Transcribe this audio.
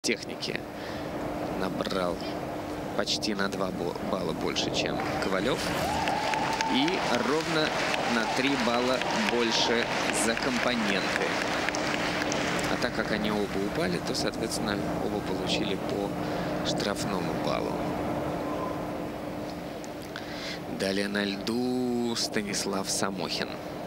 техники набрал почти на 2 балла больше, чем Ковалев. И ровно на 3 балла больше за компоненты. А так как они оба упали, то, соответственно, оба получили по штрафному баллу. Далее на льду Станислав Самохин.